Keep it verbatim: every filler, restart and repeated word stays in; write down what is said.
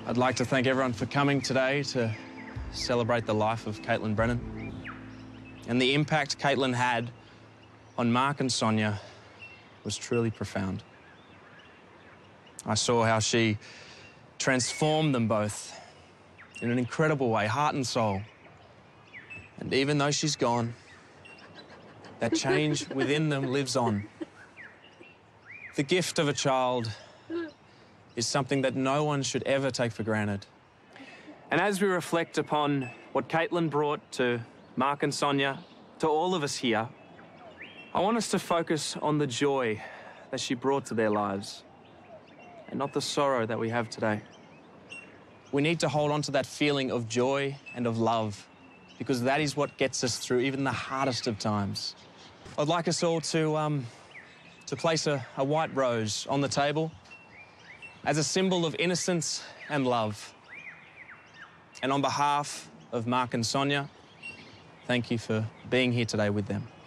I'd like to thank everyone for coming today to celebrate the life of Caitlin Brennan and the impact Caitlin had on Mark and Sonia was truly profound. I saw how she transformed them both in an incredible way, heart and soul. And even though she's gone, that change within them lives on. The gift of a child is something that no one should ever take for granted. And as we reflect upon what Caitlin brought to Mark and Sonia, to all of us here, I want us to focus on the joy that she brought to their lives and not the sorrow that we have today. We need to hold on to that feeling of joy and of love because that is what gets us through even the hardest of times. I'd like us all to, um, to place a, a white rose on the table as a symbol of innocence and love. And on behalf of Mark and Sonia, thank you for being here today with them.